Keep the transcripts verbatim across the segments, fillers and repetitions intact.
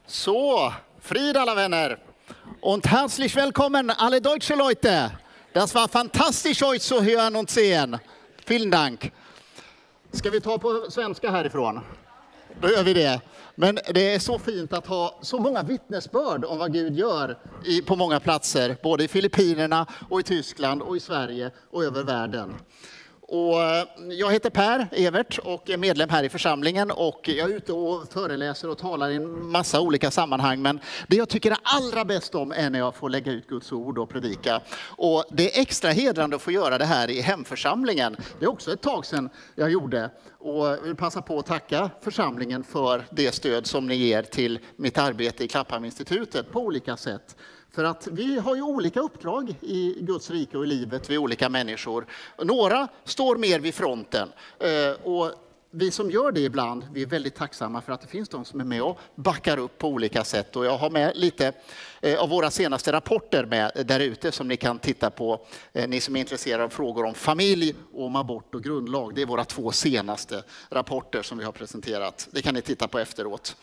So, Fried alla vänner und herzlich willkommen alle deutsche Leute. Das war fantastisch euch zu hören und sehen. Vielen Dank. Ska vi ta på svenska härifrån? Då gör vi det. Men det är så fint att ha så många vittnesbörd om vad Gud gör i, på många platser. Både i Filippinerna och i Tyskland och i Sverige och över världen. Och jag heter Per Evert och är medlem här i församlingen och jag är ute och föreläser och talar i en massa olika sammanhang. Men det jag tycker är allra bäst om är när jag får lägga ut Guds ord och predika. Och det är extra hedrande att få göra det här i hemförsamlingen. Det är också ett tag sedan jag gjorde. Och jag vill passa på att tacka församlingen för det stöd som ni ger till mitt arbete i Klapphamninstitutet på olika sätt. För att vi har ju olika uppdrag i Guds rike och i livet, vi olika människor. Några står mer vid fronten och vi som gör det ibland, vi är väldigt tacksamma för att det finns de som är med och backar upp på olika sätt. Och jag har med lite av våra senaste rapporter med där ute som ni kan titta på. Ni som är intresserade av frågor om familj, och om abort och grundlag. Det är våra två senaste rapporter som vi har presenterat. Det kan ni titta på efteråt.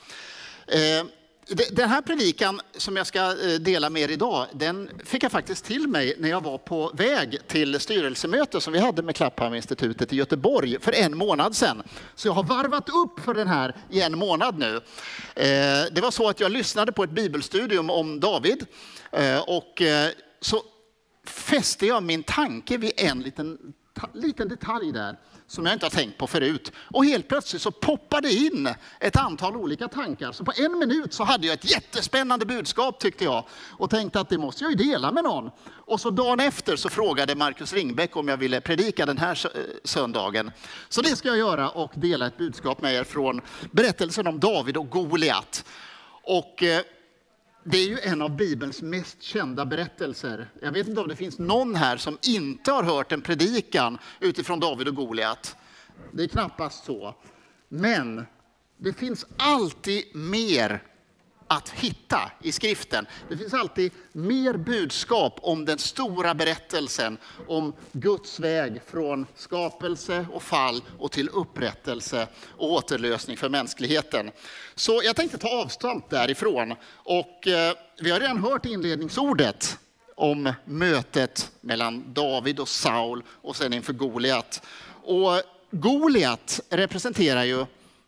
Den här predikan som jag ska dela med er idag, den fick jag faktiskt till mig när jag var på väg till styrelsemöte som vi hade med Klapphamninstitutet i Göteborg för en månad sedan. Så jag har varvat upp för den här i en månad nu. Det var så att jag lyssnade på ett bibelstudium om David och så fäste jag min tanke vid en liten, liten detalj där som jag inte har tänkt på förut. Och helt plötsligt så poppade in ett antal olika tankar. Så på en minut så hade jag ett jättespännande budskap tyckte jag. Och tänkte att det måste jag ju dela med någon. Och så dagen efter så frågade Marcus Ringbäck om jag ville predika den här söndagen. Så det ska jag göra och dela ett budskap med er från berättelsen om David och Goliat. Och det är ju en av Bibelns mest kända berättelser. Jag vet inte om det finns någon här som inte har hört en predikan utifrån David och Goliat. Det är knappast så. Men det finns alltid mer att hitta i skriften. Det finns alltid mer budskap om den stora berättelsen. Om Guds väg från skapelse och fall och till upprättelse och återlösning för mänskligheten. Så jag tänkte ta avstånd därifrån. Och eh, vi har redan hört inledningsordet om mötet mellan David och Saul och sen inför Goliat. Och Goliat representerar ju,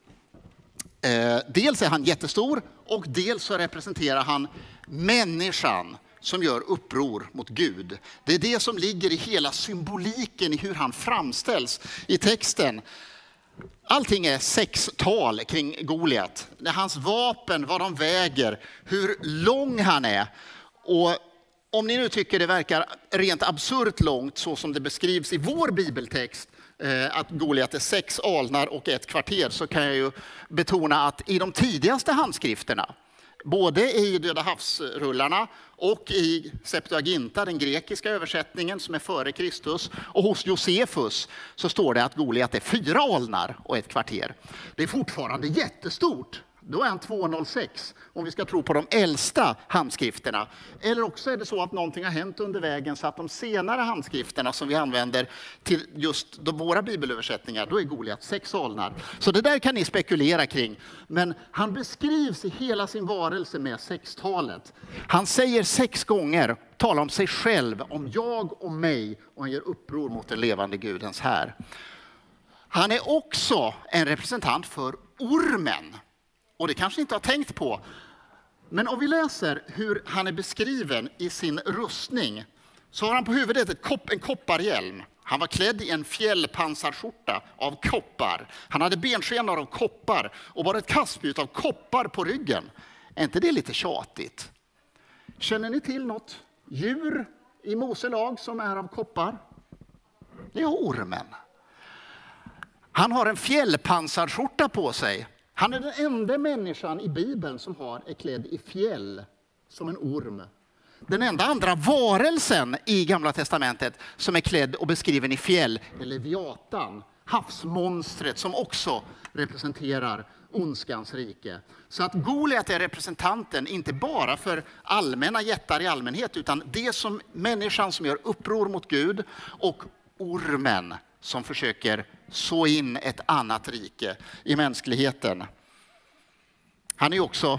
eh, dels är han jättestor och dels så representerar han människan som gör uppror mot Gud. Det är det som ligger i hela symboliken i hur han framställs i texten. Allting är sextal kring Goliat. Hans vapen, vad de väger, hur lång han är. Och om ni nu tycker det verkar rent absurt långt så som det beskrivs i vår bibeltext, att Goliat är sex alnar och ett kvarter, så kan jag ju betona att i de tidigaste handskrifterna, både i Döda havsrullarna och i Septuaginta, den grekiska översättningen som är före Kristus, och hos Josefus så står det att Goliat är fyra alnar och ett kvarter. Det är fortfarande jättestort. Då är han tvåhundrasex om vi ska tro på de äldsta handskrifterna. Eller också är det så att någonting har hänt under vägen så att de senare handskrifterna som vi använder till just de våra bibelöversättningar, då är Goliat sex alnar. Så det där kan ni spekulera kring. Men han beskrivs i hela sin varelse med sextalet. Han säger sex gånger, talar om sig själv, om jag och mig, och han gör uppror mot den levande Gudens här. Han är också en representant för ormen. Och det kanske inte har tänkt på. Men om vi läser hur han är beskriven i sin rustning, så har han på huvudet ett kopp, en kopparhjälm. Han var klädd i en fjällpansarskjorta av koppar. Han hade benskenor av koppar och bara ett kastspjut av koppar på ryggen. Är inte det lite tjatigt? Känner ni till något djur i Mose lag som är av koppar? Det är ormen. Han har en fjällpansarskjorta på sig. Han är den enda människan i Bibeln som har är klädd i fjäll som en orm. Den enda andra varelsen i Gamla testamentet som är klädd och beskriven i fjäll är Leviatan, havsmonstret som också representerar ondskans rike. Så att Goliat är representanten inte bara för allmänna jättar i allmänhet, utan det som människan som gör uppror mot Gud, och ormen som försöker så in ett annat rike i mänskligheten. Han är också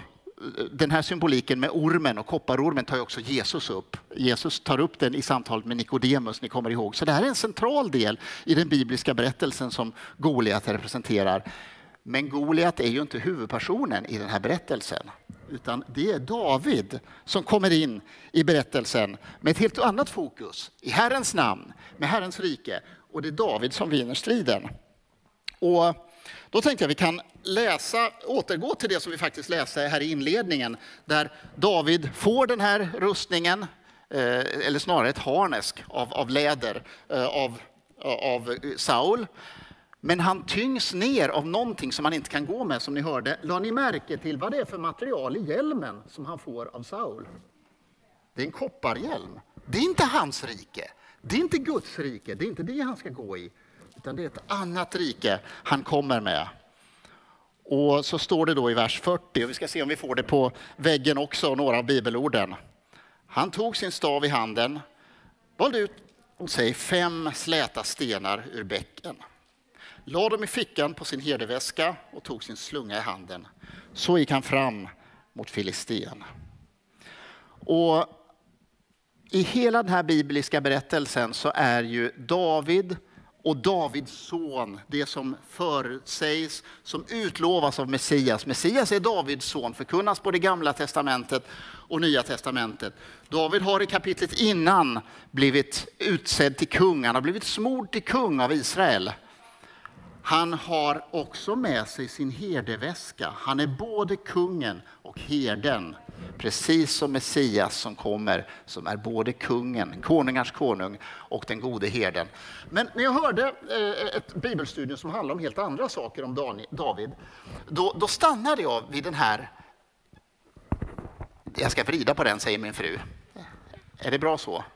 den här symboliken med ormen och kopparormen tar ju också Jesus upp. Jesus tar upp den i samtalet med Nikodemus, ni kommer ihåg. Så det här är en central del i den bibliska berättelsen som Goliat representerar. Men Goliat är ju inte huvudpersonen i den här berättelsen. Utan det är David som kommer in i berättelsen med ett helt annat fokus. I Herrens namn, med Herrens rike. Och det är David som vinner striden. Och då tänkte jag att vi kan läsa, återgå till det som vi faktiskt läste här i inledningen. Där David får den här rustningen, eller snarare ett harnesk av, av läder av, av Saul. Men han tyngs ner av någonting som han inte kan gå med, som ni hörde. La ni märke till vad det är för material i hjälmen som han får av Saul? Det är en kopparhjälm. Det är inte hans rike. Det är inte Guds rike. Det är inte det han ska gå i. Utan det är ett annat rike han kommer med. Och så står det då i vers fyrtio. Och vi ska se om vi får det på väggen också, några av bibelorden. Han tog sin stav i handen. Valde ut och säg fem släta stenar ur bäcken. La dem i fickan på sin herdeväska och tog sin slunga i handen. Så gick han fram mot Filisten. Och i hela den här bibliska berättelsen så är ju David och Davids son det som förutsägs, som utlovas av Messias. Messias är Davids son, förkunnas på det gamla testamentet och nya testamentet. David har i kapitlet innan blivit utsedd till kung. Han har blivit smord till kung av Israel. Han har också med sig sin herdeväska. Han är både kungen och herden. Precis som Messias som kommer, som är både kungen, konungars konung och den gode herden. Men när jag hörde ett bibelstudium som handlar om helt andra saker om David, då, då stannade jag vid den här. Jag ska vrida på den, säger min fru. Är det bra så?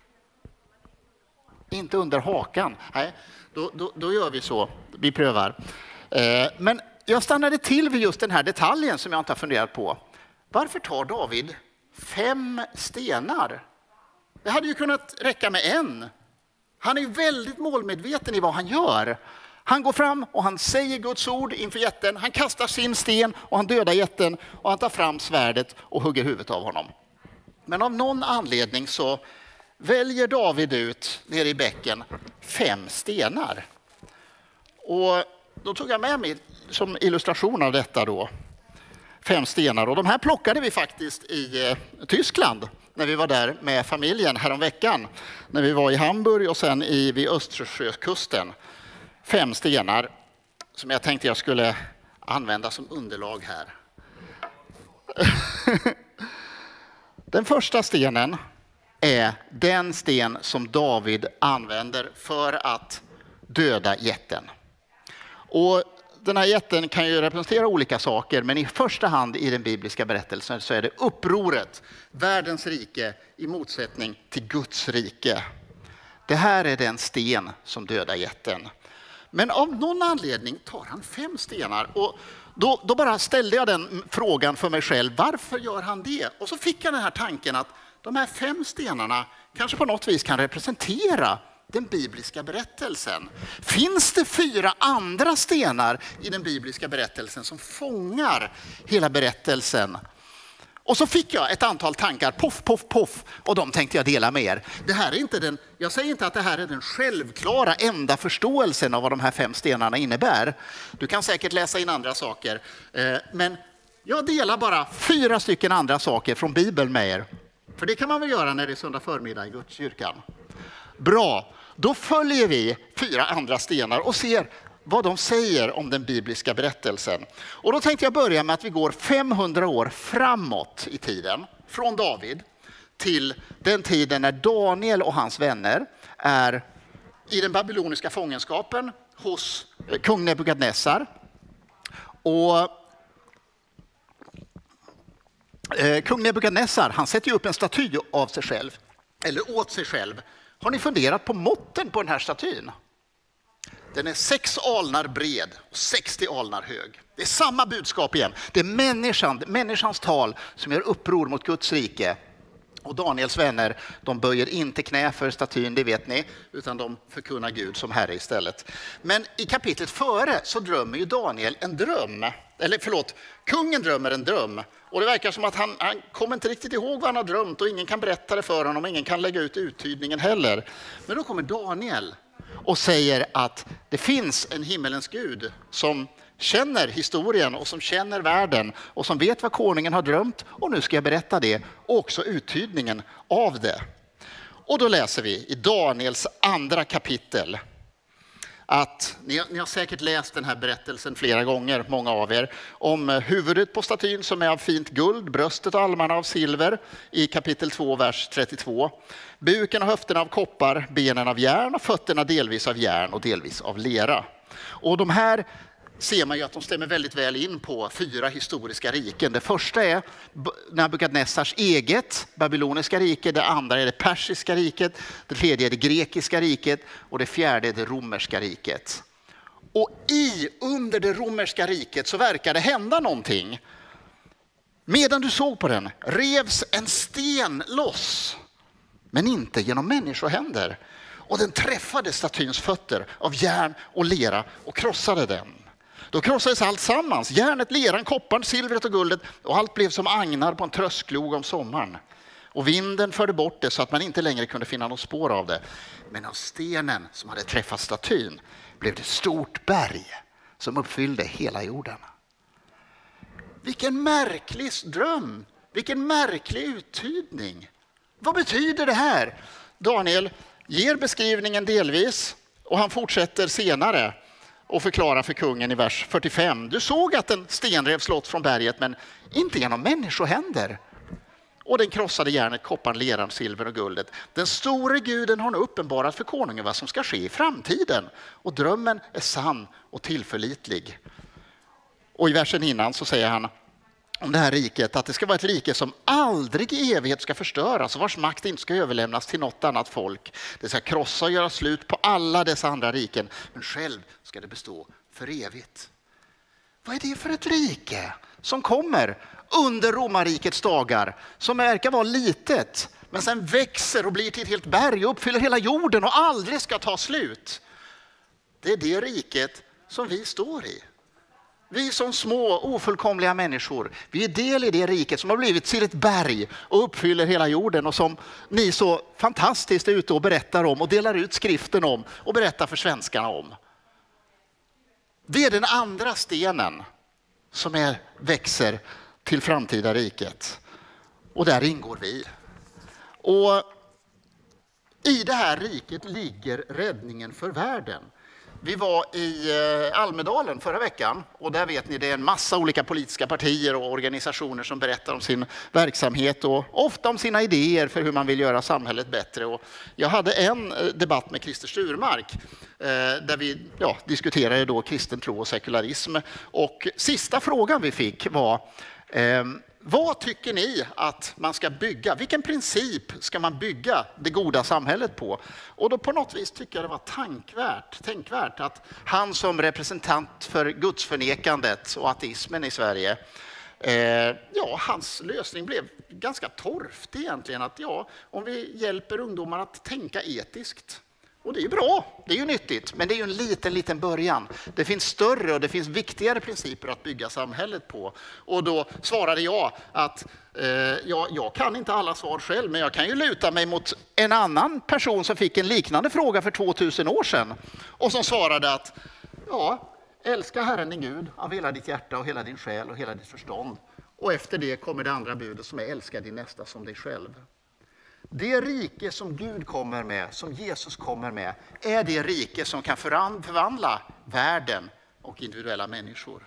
Inte under hakan. Nej, då, då, då gör vi så. Vi prövar. Men jag stannade till vid just den här detaljen som jag inte har funderat på. Varför tar David fem stenar? Det hade ju kunnat räcka med en. Han är väldigt målmedveten i vad han gör. Han går fram och han säger Guds ord inför jätten. Han kastar sin sten och han dödar jätten. Och han tar fram svärdet och hugger huvudet av honom. Men av någon anledning så väljer David ut nere i bäcken fem stenar. Och då tog jag med mig som illustration av detta då. Fem stenar. Och de här plockade vi faktiskt i eh, Tyskland när vi var där med familjen häromveckan. När vi var i Hamburg och sen i, vid Östersjökusten. Fem stenar som jag tänkte jag skulle använda som underlag här. Den första stenen är den sten som David använder för att döda jätten. Och den här jätten kan ju representera olika saker, men i första hand i den bibliska berättelsen så är det upproret, världens rike i motsättning till Guds rike. Det här är den sten som dödar jätten. Men av någon anledning tar han fem stenar och då, då bara ställde jag den frågan för mig själv. Varför gör han det? Och så fick jag den här tanken att de här fem stenarna kanske på något vis kan representera den bibliska berättelsen. Finns det fyra andra stenar i den bibliska berättelsen som fångar hela berättelsen? Och så fick jag ett antal tankar, poff, poff, poff, och de tänkte jag dela med er. Det här är inte den, jag säger inte att det här är den självklara enda förståelsen av vad de här fem stenarna innebär. Du kan säkert läsa in andra saker, men jag delar bara fyra stycken andra saker från Bibeln med er. För det kan man väl göra när det är söndag förmiddag i Gudskyrkan. Bra, då följer vi fyra andra stenar och ser vad de säger om den bibliska berättelsen. Och då tänkte jag börja med att vi går femhundra år framåt i tiden. Från David till den tiden när Daniel och hans vänner är i den babyloniska fångenskapen hos kung Nebukadnessar. Och eh, kung Nebukadnessar, han sätter ju upp en staty av sig själv, eller åt sig själv. Har ni funderat på måtten på den här statyn? Den är sex alnar bred och sextio alnar hög. Det är samma budskap igen. Det är människan, människans tal som gör uppror mot Guds rike. Och Daniels vänner, de böjer inte knä för statyn, det vet ni, utan de förkunnar Gud som Herre istället. Men i kapitlet före så drömmer ju Daniel en dröm. Eller förlåt, kungen drömmer en dröm. Och det verkar som att han, han kommer inte riktigt ihåg vad han har drömt och ingen kan berätta det för honom, ingen kan lägga ut uttydningen heller. Men då kommer Daniel och säger att det finns en himmelens Gud som känner historien och som känner världen och som vet vad konungen har drömt, och nu ska jag berätta det och också uttydningen av det. Och då läser vi i Daniels andra kapitel att ni, ni har säkert läst den här berättelsen flera gånger, många av er, om huvudet på statyn som är av fint guld, bröstet och armarna av silver i kapitel två, vers trettiotvå. Buken och höfterna av koppar, benen av järn och fötterna delvis av järn och delvis av lera. Och de här ser man ju att de stämmer väldigt väl in på fyra historiska riken. Det första är Nabukadnessars eget babyloniska rike, det andra är det persiska riket, det tredje är det grekiska riket och det fjärde är det romerska riket. Och i under det romerska riket så verkar det hända någonting. Medan du såg på den revs en sten loss, men inte genom människohänder. Och den träffade statyns fötter av järn och lera och krossade den. Då krossades allt sammans, järnet, leran, kopparn, silvret och guldet, och allt blev som agnar på en trösklog om sommaren. Och vinden förde bort det så att man inte längre kunde finna något spår av det. Men av stenen som hade träffat statyn blev det ett stort berg som uppfyllde hela jorden. Vilken märklig dröm, vilken märklig uttydning. Vad betyder det här? Daniel ger beskrivningen delvis och han fortsätter senare och förklarar för kungen i vers fyrtiofem. Du såg att en sten revs loss från berget, men inte genom människohänder. Och den krossade järnet, kopparn, leran, silver och guldet. Den store guden har nu uppenbarat för konungen vad som ska ske i framtiden. Och drömmen är sann och tillförlitlig. Och i versen innan så säger han om det här riket att det ska vara ett rike som aldrig i evighet ska förstöras och vars makt inte ska överlämnas till något annat folk. Det ska krossa och göra slut på alla dessa andra riken, men själv ska det bestå för evigt. Vad är det för ett rike som kommer under romarrikets dagar, som verkar vara litet men sen växer och blir till ett helt berg och uppfyller hela jorden och aldrig ska ta slut? Det är det riket som vi står i. Vi som små ofullkomliga människor, vi är del i det riket som har blivit till ett berg och uppfyller hela jorden och som ni så fantastiskt är ute och berättar om och delar ut skriften om och berättar för svenskarna om. Det är den andra stenen som är, växer till framtida riket. Och där ingår vi. Och i det här riket ligger räddningen för världen. Vi var i Almedalen förra veckan och där vet ni det är en massa olika politiska partier och organisationer som berättar om sin verksamhet och ofta om sina idéer för hur man vill göra samhället bättre. Och jag hade en debatt med Christer Sturmark där vi ja, diskuterade då kristen tro och sekularism. Och sista frågan vi fick var eh, vad tycker ni att man ska bygga? Vilken princip ska man bygga det goda samhället på? Och då på något vis tycker jag det var tankvärt, tänkvärt att han som representant för gudsförnekandet och ateismen i Sverige, eh, ja, hans lösning blev ganska torftig egentligen. Att ja, om vi hjälper ungdomar att tänka etiskt, och det är ju bra, det är ju nyttigt, men det är ju en liten, liten början. Det finns större och det finns viktigare principer att bygga samhället på. Och då svarade jag att eh, ja, jag kan inte alla svar själv, men jag kan ju luta mig mot en annan person som fick en liknande fråga för tvåtusen år sedan. Och som svarade att ja, älska Herren din Gud av hela ditt hjärta och hela din själ och hela ditt förstånd. Och efter det kommer det andra budet som är älska din nästa som dig själv. Det rike som Gud kommer med, som Jesus kommer med, är det rike som kan förvandla världen och individuella människor.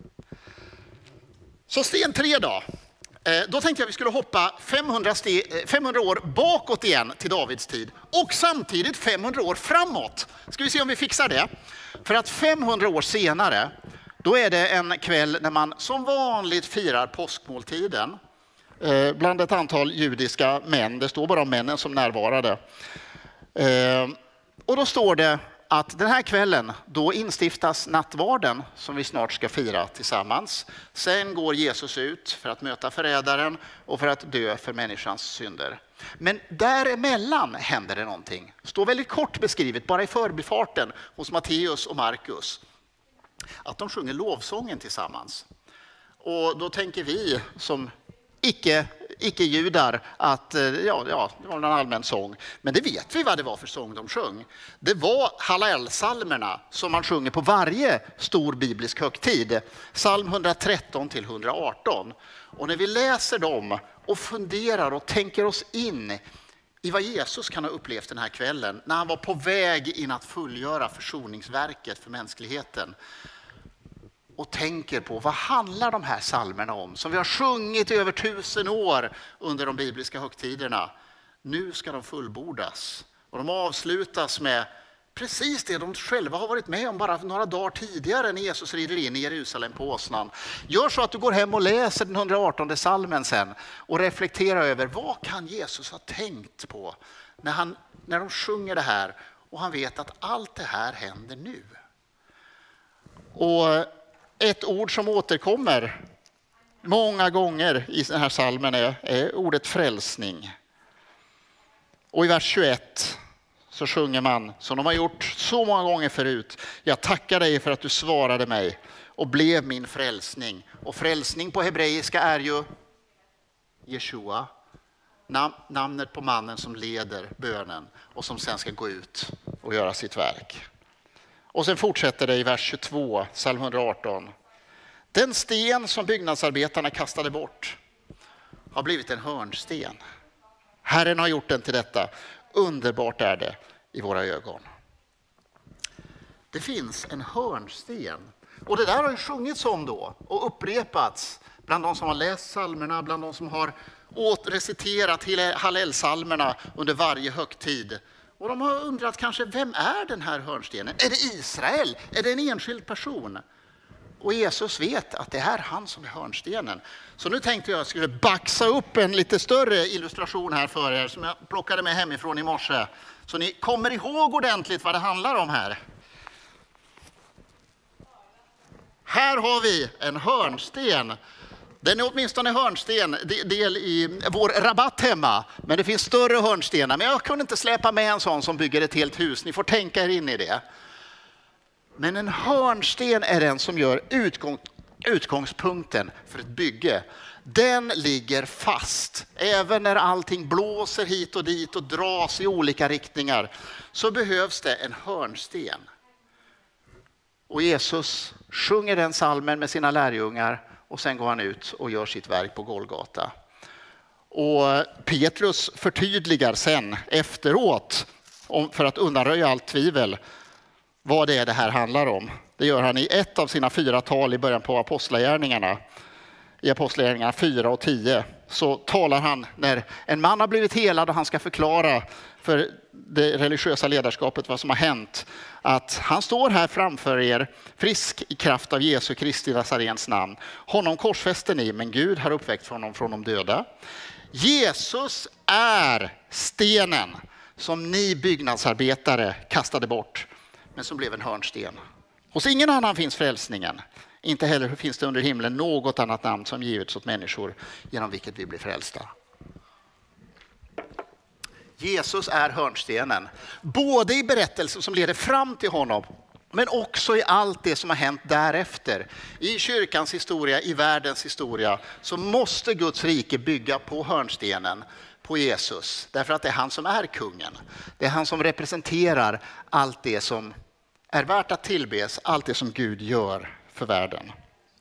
Så sten tre då. Då tänkte jag vi skulle hoppa femhundra, ste- femhundra år bakåt igen till Davids tid och samtidigt femhundra år framåt. Ska vi se om vi fixar det. För att femhundra år senare, då är det en kväll när man som vanligt firar påskmåltiden. Bland ett antal judiska män, det står bara om männen som närvarade. Och då står det att den här kvällen då instiftas nattvarden som vi snart ska fira tillsammans. Sen går Jesus ut för att möta förrädaren och för att dö för människans synder. Men däremellan händer det någonting. Det står väldigt kort beskrivet, bara i förbifarten hos Matteus och Markus, att de sjunger lovsången tillsammans. Och då tänker vi som icke, icke-judar att ja, ja, det var en allmän sång. Men det vet vi vad det var för sång de sjöng. Det var Hallel-salmerna som man sjunger på varje stor biblisk högtid. Psalm hundratretton till hundraarton. Och när vi läser dem och funderar och tänker oss in i vad Jesus kan ha upplevt den här kvällen när han var på väg in att fullgöra försoningsverket för mänskligheten, och tänker på vad handlar de här psalmerna om som vi har sjungit i över tusen år under de bibliska högtiderna. Nu ska de fullbordas och de avslutas med precis det de själva har varit med om bara några dagar tidigare när Jesus rider in i Jerusalem på åsnan. Gör så att du går hem och läser den hundraartonde psalmen sen och reflekterar över vad kan Jesus ha tänkt på när, han, när de sjunger det här och han vet att allt det här händer nu. Och ett ord som återkommer många gånger i den här psalmen är, är ordet frälsning. Och i vers tjugoett så sjunger man som de har gjort så många gånger förut. Jag tackar dig för att du svarade mig och blev min frälsning. Och frälsning på hebreiska är ju Jeshua, nam- namnet på mannen som leder bönen och som sen ska gå ut och göra sitt verk. Och sen fortsätter det i vers tjugotvå, psalm hundraarton. Den sten som byggnadsarbetarna kastade bort har blivit en hörnsten. Herren har gjort den till detta. Underbart är det i våra ögon. Det finns en hörnsten. Och det där har ju sjungits om då och upprepats bland de som har läst psalmerna, bland de som har återreciterat Hallel-psalmerna under varje högtid. Och de har undrat kanske, vem är den här hörnstenen? Är det Israel? Är det en enskild person? Och Jesus vet att det är han som är hörnstenen. Så nu tänkte jag att jag skulle baxa upp en lite större illustration här för er som jag plockade med hemifrån i morse. Så ni kommer ihåg ordentligt vad det handlar om här. Här har vi en hörnsten. Den är åtminstone hörnsten del i vår rabatt hemma. Men det finns större hörnstenar. Men jag kunde inte släppa med en sån som bygger ett helt hus. Ni får tänka er in i det. Men en hörnsten är den som gör utgång, utgångspunkten för ett bygge. Den ligger fast. Även när allting blåser hit och dit och dras i olika riktningar så behövs det en hörnsten. Och Jesus sjunger den psalmen med sina lärjungar och sen går han ut och gör sitt verk på Golgata. Och Petrus förtydligar sen efteråt för att undanröja allt tvivel vad det är det här handlar om. Det gör han i ett av sina fyra tal i början på Apostlagärningarna. I Apostlagärningarna fyra och tio så talar han när en man har blivit helad och han ska förklara för det religiösa ledarskapet vad som har hänt. Att han står här framför er frisk i kraft av Jesu Kristi Nazarens namn. Honom korsfäster ni, men Gud har uppväckt honom från de döda. Jesus är stenen som ni byggnadsarbetare kastade bort, men som blev en hörnsten. Hos ingen annan finns frälsningen. Inte heller finns det under himlen något annat namn som givits åt människor genom vilket vi blir frälsta. Jesus är hörnstenen. Både i berättelsen som leder fram till honom, men också i allt det som har hänt därefter. I kyrkans historia, i världens historia, så måste Guds rike bygga på hörnstenen, på Jesus. Därför att det är han som är kungen. Det är han som representerar allt det som är värt att tillbes, allt det som Gud gör för världen.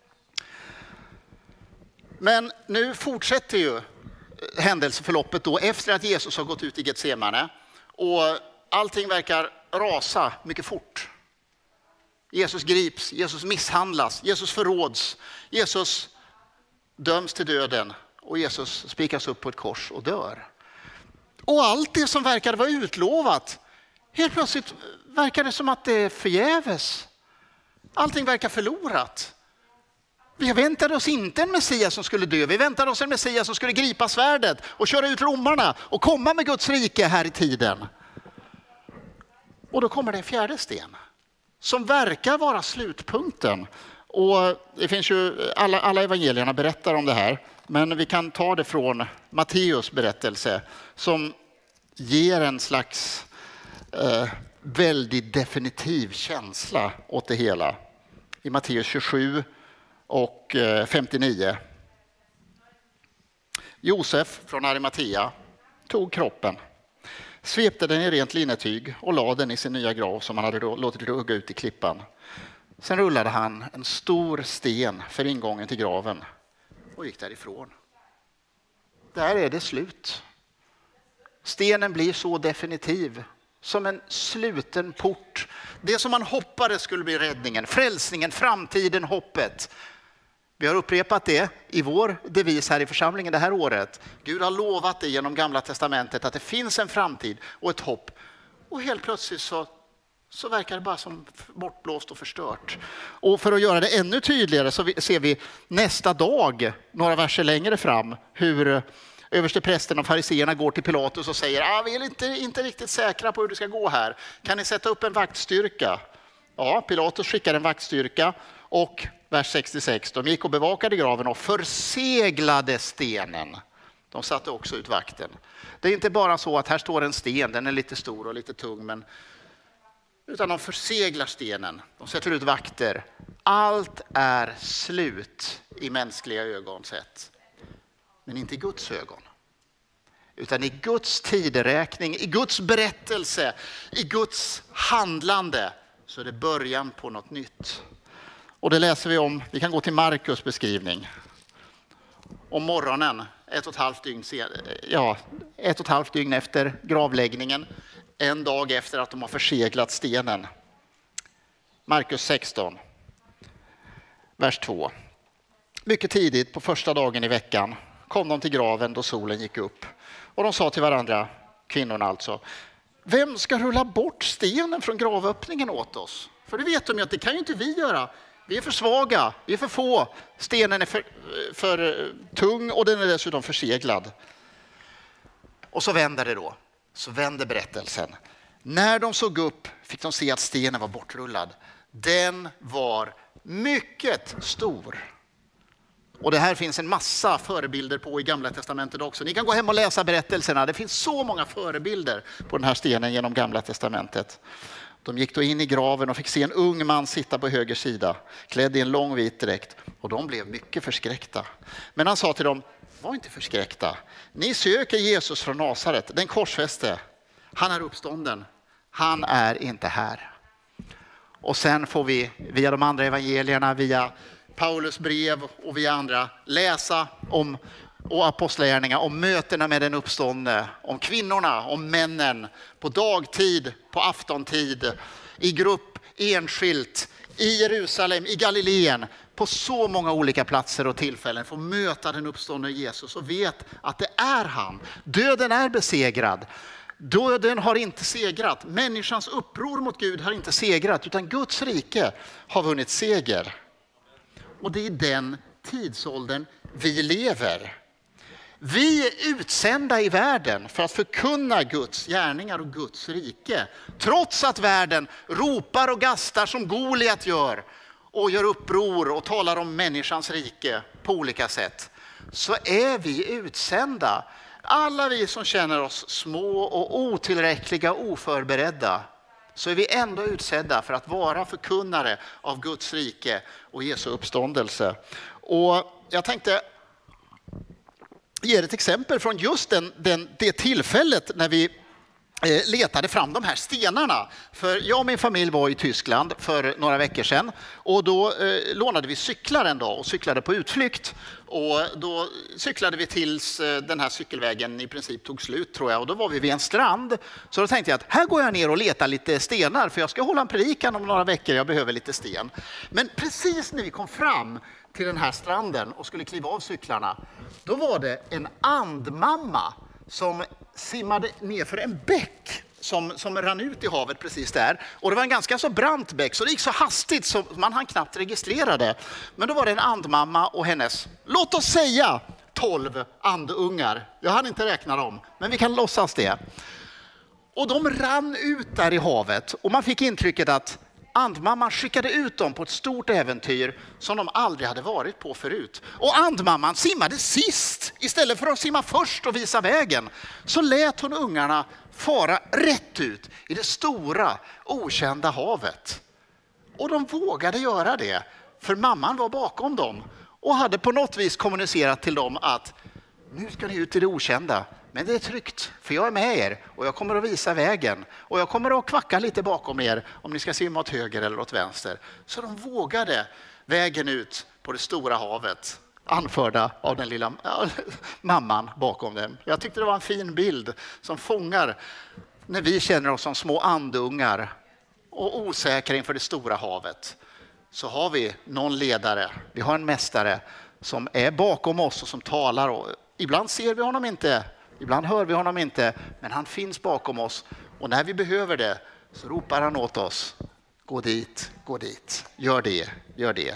Men nu fortsätter ju händelseförloppet då efter att Jesus har gått ut i Getsemane och allting verkar rasa mycket fort. Jesus grips, Jesus misshandlas, Jesus förråds, Jesus döms till döden och Jesus spikas upp på ett kors och dör. Och allt det som verkade vara utlovat, helt plötsligt verkar det som att det är förgäves. Allting verkar förlorat. Vi väntade oss inte en Messias som skulle dö. Vi väntade oss en Messias som skulle gripa svärdet och köra ut romarna och komma med Guds rike här i tiden. Och då kommer det en fjärde sten som verkar vara slutpunkten. Och det finns ju, alla, alla evangelierna berättar om det här, men vi kan ta det från Matteus berättelse som ger en slags eh, väldigt definitiv känsla åt det hela. I Matteus tjugosju och eh, femtionio. Josef från Arimatea tog kroppen, svepte den i rent linnetyg och lade den i sin nya grav som han hade låtit rugga ut i klippan. Sen rullade han en stor sten för ingången till graven och gick därifrån. Där är det slut. Stenen blir så definitiv som en sluten port. Det som man hoppades skulle bli räddningen, frälsningen, framtiden, hoppet. Vi har upprepat det i vår devis här i församlingen det här året. Gud har lovat det genom Gamla testamentet att det finns en framtid och ett hopp. Och helt plötsligt så, så verkar det bara som bortblåst och förstört. Och för att göra det ännu tydligare så ser vi nästa dag, några verser längre fram, hur översteprästen och fariseerna går till Pilatus och säger ah, vi är inte, inte riktigt säkra på hur det ska gå här. Kan ni sätta upp en vaktstyrka? Ja, Pilatus skickar en vaktstyrka och vers sextiosex, de gick och bevakade graven och förseglade stenen. De satte också ut vakten. Det är inte bara så att här står en sten, den är lite stor och lite tung, men utan de förseglar stenen. De sätter ut vakter. Allt är slut i mänskliga ögon sett. Men inte i Guds ögon. Utan i Guds tideräkning, i Guds berättelse, i Guds handlande så är det början på något nytt. Och det läser vi om, vi kan gå till Markus beskrivning. Om morgonen, ett och ett halvt dygn, ja, ett och ett halvt dygn efter gravläggningen, en dag efter att de har förseglat stenen. Markus sexton, vers två. Mycket tidigt på första dagen i veckan kom de till graven då solen gick upp. Och de sa till varandra, kvinnorna alltså, vem ska rulla bort stenen från gravöppningen åt oss? För det vet de ju att det kan ju inte vi göra. Vi är för svaga, vi är för få. Stenen är för, för tung och den är dessutom förseglad. Och så vänder det då. Så vänder berättelsen. När de såg upp fick de se att stenen var bortrullad. Den var mycket stor. Och det här finns en massa förebilder på i Gamla testamentet också. Ni kan gå hem och läsa berättelserna. Det finns så många förebilder på den här stenen genom Gamla testamentet. De gick då in i graven och fick se en ung man sitta på höger sida, klädd i en lång vit dräkt. Och de blev mycket förskräckta. Men han sa till dem, var inte förskräckta. Ni söker Jesus från Nasaret, den korsfäste. Han är uppstånden. Han är inte här. Och sen får vi via de andra evangelierna, via Paulus brev och via andra läsa om och apostlagärningar om mötena med den uppståndne, om kvinnorna, om männen på dagtid, på aftontid, i grupp, enskilt, i Jerusalem, i Galileen, på så många olika platser och tillfällen får möta den uppståndne Jesus och vet att det är han. Döden är besegrad. Döden har inte segrat. Människans uppror mot Gud har inte segrat, utan Guds rike har vunnit seger. Och det är den tidsåldern vi lever. Vi är utsända i världen för att förkunna Guds gärningar och Guds rike. Trots att världen ropar och gastar som Goliat gör och gör uppror och talar om människans rike på olika sätt, så är vi utsända. Alla vi som känner oss små och otillräckliga och oförberedda, så är vi ändå utsedda för att vara förkunnare av Guds rike och Jesu uppståndelse. Och jag tänkte ge ett exempel från just den, den, det tillfället när vi eh, letade fram de här stenarna. För jag och min familj var i Tyskland för några veckor sedan och då eh, lånade vi cyklar en dag och cyklade på utflykt. Och då cyklade vi tills eh, den här cykelvägen i princip tog slut, tror jag. Och då var vi vid en strand. Så då tänkte jag att här går jag ner och letar lite stenar, för jag ska hålla en predikan om några veckor, jag behöver lite sten. Men precis när vi kom fram till den här stranden och skulle kliva av cyklarna, då var det en andmamma som simmade ner för en bäck som, som rann ut i havet precis där. Och det var en ganska så brant bäck, så det gick så hastigt så man hann knappt registrera det. Men då var det en andmamma och hennes, låt oss säga, tolv andungar. Jag hann inte räkna dem, men vi kan låtsas det. Och de rann ut där i havet och man fick intrycket att andmamman skickade ut dem på ett stort äventyr som de aldrig hade varit på förut. Och andmamman simmade sist istället för att simma först och visa vägen. Så lät hon ungarna fara rätt ut i det stora okända havet. Och de vågade göra det för mamman var bakom dem och hade på något vis kommunicerat till dem att nu ska ni ut i det okända. Men det är tryggt, för jag är med er och jag kommer att visa vägen. Och jag kommer att kvacka lite bakom er om ni ska simma åt höger eller åt vänster. Så de vågade vägen ut på det stora havet, anförda av den lilla äh, mamman bakom dem. Jag tyckte det var en fin bild som fångar när vi känner oss som små andungar och osäkra inför det stora havet. Så har vi någon ledare, vi har en mästare som är bakom oss och som talar. Och ibland ser vi honom inte. Ibland hör vi honom inte, men han finns bakom oss. Och när vi behöver det så ropar han åt oss. Gå dit, gå dit. Gör det, gör det.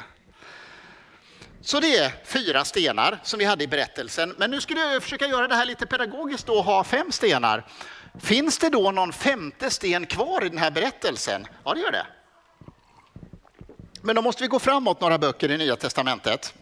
Så det är fyra stenar som vi hade i berättelsen. Men nu skulle jag försöka göra det här lite pedagogiskt och ha fem stenar. Finns det då någon femte sten kvar i den här berättelsen? Ja, det gör det. Men då måste vi gå framåt några böcker i Nya testamentet.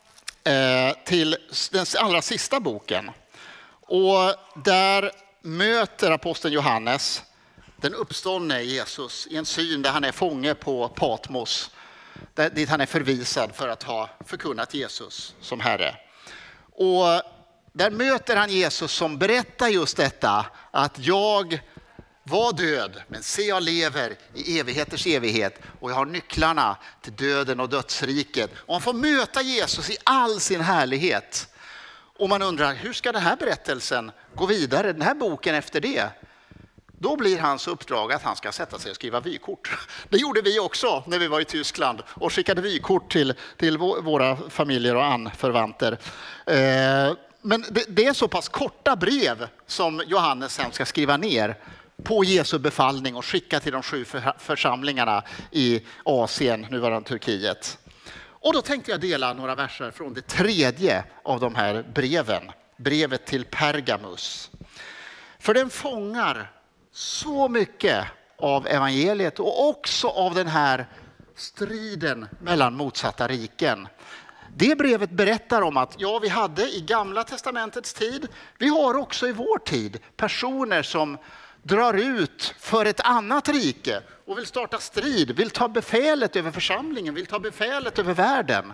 Eh, till den allra sista boken. Och där möter aposteln Johannes den uppståndne Jesus i en syn där han är fånge på Patmos. Där, dit han är förvisad för att ha förkunnat Jesus som Herre. Och där möter han Jesus som berättar just detta. Att jag var död, men se jag lever i evigheters evighet. Och jag har nycklarna till döden och dödsriket. Och han får möta Jesus i all sin härlighet. Och man undrar, hur ska den här berättelsen gå vidare, den här boken efter det? Då blir hans uppdrag att han ska sätta sig och skriva vykort. Det gjorde vi också när vi var i Tyskland och skickade vykort till, till våra familjer och anförvanter. Eh, men det, det är så pass korta brev som Johannes sen ska skriva ner på Jesu befallning och skicka till de sju församlingarna i Asien, nuvarande Turkiet. Och då tänkte jag dela några verser från det tredje av de här breven. Brevet till Pergamus. För den fångar så mycket av evangeliet och också av den här striden mellan motsatta riken. Det brevet berättar om att ja, vi hade i Gamla testamentets tid, vi har också i vår tid personer som drar ut för ett annat rike och vill starta strid, vill ta befälet över församlingen, vill ta befälet över världen.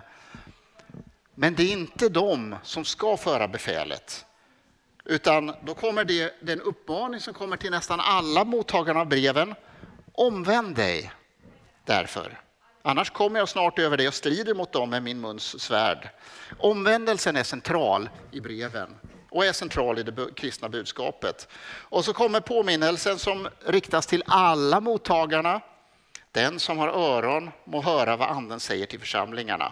Men det är inte de som ska föra befälet. Utan då kommer det den uppmaning som kommer till nästan alla mottagarna av breven. Omvänd dig därför. Annars kommer jag snart över dig och strider mot dem med min muns svärd. Omvändelsen är central i breven. Och är central i det kristna budskapet. Och så kommer påminnelsen som riktas till alla mottagarna. Den som har öron må höra vad anden säger till församlingarna.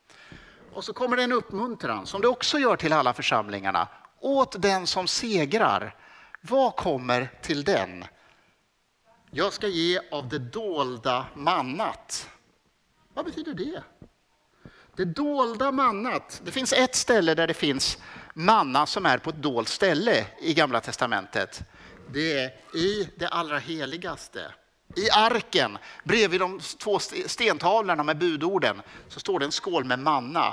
Och så kommer det en uppmuntran som det också gör till alla församlingarna. Åt den som segrar. Vad kommer till den? Jag ska ge av det dolda mannat. Vad betyder det? Det dolda mannat. Det finns ett ställe där det finns manna som är på ett dolt ställe i Gamla testamentet. Det är i det allra heligaste. I arken, bredvid de två stentavlorna med budorden, så står det en skål med manna.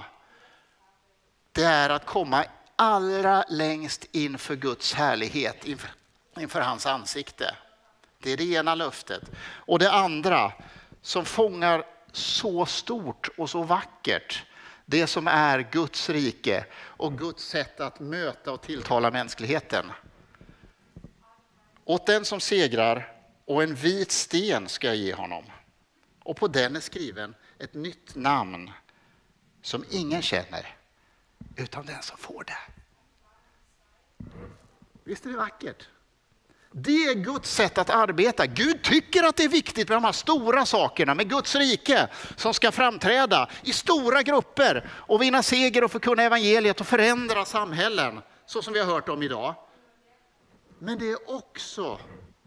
Det är att komma allra längst inför Guds härlighet, inför, inför hans ansikte. Det är det ena löftet. Och det andra som fångar så stort och så vackert, det som är Guds rike och Guds sätt att möta och tilltala mänskligheten. Åt den som segrar och en vit sten ska jag ge honom. Och på den är skriven ett nytt namn som ingen känner utan den som får det. Visst är det vackert? Det är Guds sätt att arbeta. Gud tycker att det är viktigt med de här stora sakerna, med Guds rike som ska framträda i stora grupper och vinna seger och förkunna evangeliet och förändra samhällen, så som vi har hört om idag. Men det är också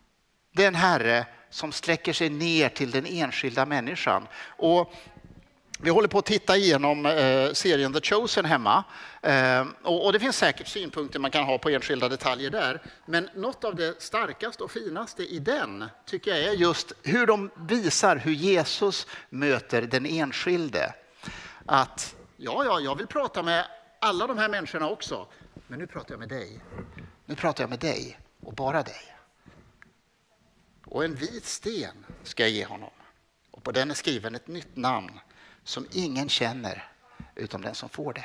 den Herre som sträcker sig ner till den enskilda människan. Och Vi håller på att titta igenom eh, serien The Chosen hemma. Eh, och, och det finns säkert synpunkter man kan ha på enskilda detaljer där. Men något av det starkaste och finaste i den tycker jag är just hur de visar hur Jesus möter den enskilde. Att ja, ja, jag vill prata med alla de här människorna också. Men nu pratar jag med dig. Nu pratar jag med dig och bara dig. Och en vit sten ska jag ge honom. Och på den är skriven ett nytt namn som ingen känner utom den som får det.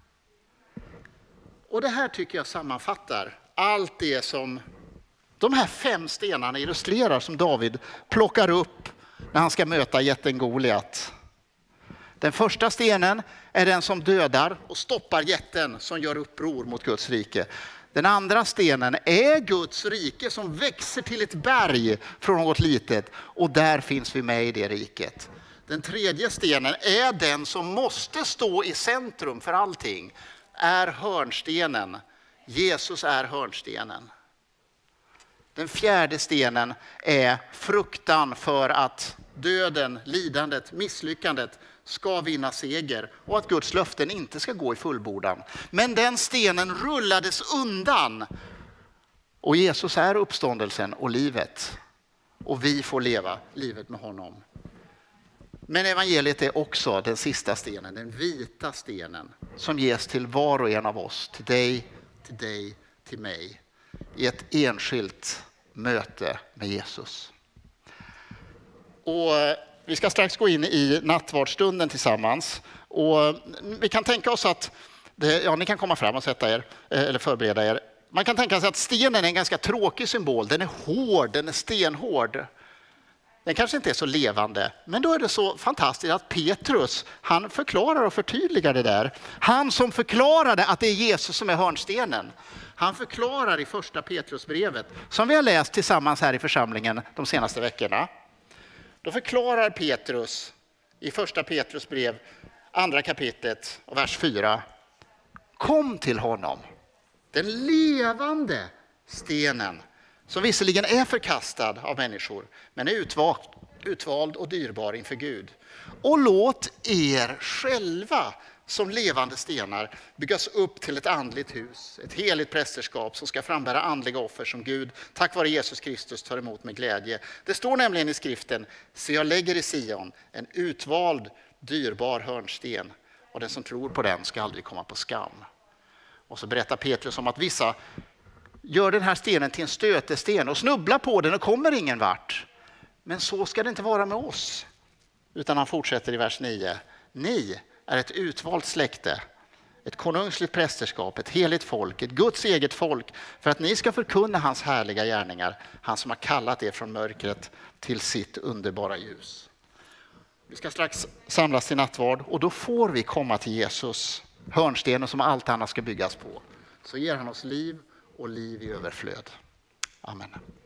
Och det här tycker jag sammanfattar allt det som de här fem stenarna illustrerar som David plockar upp när han ska möta jätten Goliat. Den första stenen är den som dödar och stoppar jätten som gör uppror mot Guds rike. Den andra stenen är Guds rike som växer till ett berg från något litet och där finns vi med i det riket. Den tredje stenen är den som måste stå i centrum för allting. Är hörnstenen. Jesus är hörnstenen. Den fjärde stenen är fruktan för att döden, lidandet, misslyckandet ska vinna seger och att Guds löften inte ska gå i fullbordan. Men den stenen rullades undan och Jesus är uppståndelsen och livet. Och vi får leva livet med honom. Men evangeliet är också den sista stenen, den vita stenen som ges till var och en av oss, till dig, till dig, till mig i ett enskilt möte med Jesus. Och vi ska strax gå in i nattvardsstunden tillsammans och vi kan tänka oss att, det, ja ni kan komma fram och sätta er eller förbereda er. Man kan tänka sig att stenen är en ganska tråkig symbol, den är hård, den är stenhård. Den kanske inte är så levande, men då är det så fantastiskt att Petrus, han förklarar och förtydligar det där. Han som förklarade att det är Jesus som är hörnstenen. Han förklarar i första Petrusbrevet, som vi har läst tillsammans här i församlingen de senaste veckorna. Då förklarar Petrus i första Petrusbrev, andra kapitlet och vers fyra. Kom till honom, den levande stenen, som visserligen är förkastad av människor, men är utvald, utvald och dyrbar inför Gud. Och låt er själva som levande stenar byggas upp till ett andligt hus, ett heligt prästerskap som ska frambära andliga offer som Gud tack vare Jesus Kristus tar emot med glädje. Det står nämligen i skriften, så jag lägger i Sion en utvald, dyrbar hörnsten och den som tror på den ska aldrig komma på skam. Och så berättar Petrus om att vissa gör den här stenen till en stötesten och snubblar på den och kommer ingen vart. Men så ska det inte vara med oss. Utan han fortsätter i vers nio. Ni är ett utvalt släkte, ett konungsligt prästerskap, ett heligt folk, ett Guds eget folk, för att ni ska förkunna hans härliga gärningar, han som har kallat er från mörkret till sitt underbara ljus. Vi ska strax samlas till nattvard och då får vi komma till Jesus, hörnstenen som allt annat ska byggas på. Så ger han oss liv och liv i överflöd. Amen.